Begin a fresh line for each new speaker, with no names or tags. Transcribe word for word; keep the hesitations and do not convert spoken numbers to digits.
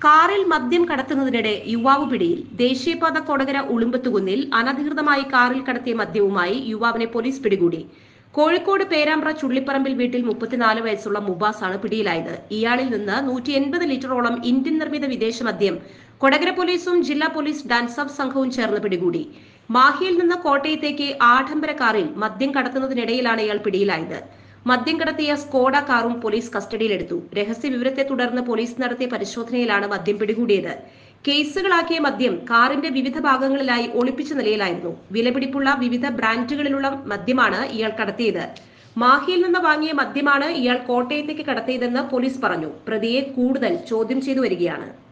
കാറിൽ മദ്യം കടത്തുന്നതിനിടെ യുവാവ് പിടിയിൽ. ദേശീയപാത കൊടകര ഉളുമ്പത്തുകുന്നിൽ അനധികൃതമായി കാറിൽ കടത്തിയ മദ്യവുമായി യുവാവിനെ പോലീസ് പിടികൂടി. കോഴിക്കോട് പേരാമ്പ്ര ചുള്ളിപ്പറമ്പിൽ വീട്ടിൽ മുപ്പത്തിനാല് വയസ്സുള്ള മുബാസാണ് പിടിയിലായത്. ഇയാളിൽ നിന്ന് നൂറ്റി എൺപത് ലിറ്ററോളം ഇന്ത്യൻ നിർമ്മിത വിദേശ മദ്യം കൊടകര പോലീസും ജില്ലാ പോലീസ് ഡാൻസഫ് സംഘവും ചേർന്ന് പിടികൂടി. മാഹിയിൽ നിന്ന് കോട്ടയത്തേക്ക് ആഡംബര കാറിൽ മദ്യം കടത്തുന്നതിനിടയിലാണ് ഇയാൾ പിടിയിലായത്. മദ്യം കടത്തിയ സ്കോഡ കാറും പോലീസ് കസ്റ്റഡിയിലെടുത്തു. രഹസ്യ വിവരത്തെ തുടർന്ന് പോലീസ് നടത്തിയ പരിശോധനയിലാണ് മദ്യം പിടികൂടിയത്. കേസുകളാക്കിയ മദ്യം കാറിന്റെ വിവിധ ഭാഗങ്ങളിലായി ഒളിപ്പിച്ച നിലയിലായിരുന്നു. വിലപിടിപ്പുള്ള വിവിധ ബ്രാൻഡുകളിലുള്ള മദ്യമാണ് ഇയാൾ കടത്തിയത്. മാഹിയിൽ നിന്ന് വാങ്ങിയ മദ്യമാണ് ഇയാൾ കോട്ടയത്തേക്ക് കടത്തിയതെന്ന് പോലീസ് പറഞ്ഞു. പ്രതിയെ കൂടുതൽ ചോദ്യം ചെയ്തു വരികയാണ്.